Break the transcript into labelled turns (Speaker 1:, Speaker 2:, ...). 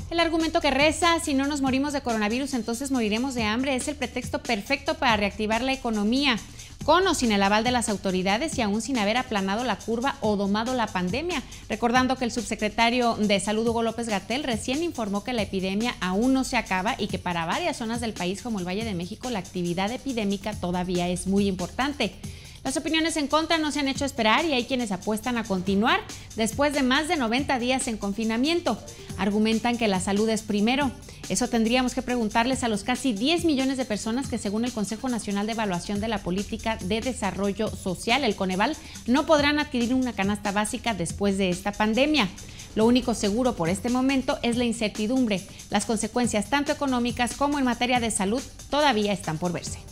Speaker 1: El argumento que reza, si no nos morimos de coronavirus, entonces moriremos de hambre, es el pretexto perfecto para reactivar la economía, con o sin el aval de las autoridades y aún sin haber aplanado la curva o domado la pandemia. Recordando que el subsecretario de Salud, Hugo López-Gatell, recién informó que la epidemia aún no se acaba y que para varias zonas del país, como el Valle de México, la actividad epidémica todavía es muy importante. Las opiniones en contra no se han hecho esperar y hay quienes apuestan a continuar después de más de 90 días en confinamiento. Argumentan que la salud es primero. Eso tendríamos que preguntarles a los casi 10 millones de personas que, según el Consejo Nacional de Evaluación de la Política de Desarrollo Social, el Coneval, no podrán adquirir una canasta básica después de esta pandemia. Lo único seguro por este momento es la incertidumbre. Las consecuencias tanto económicas como en materia de salud todavía están por verse.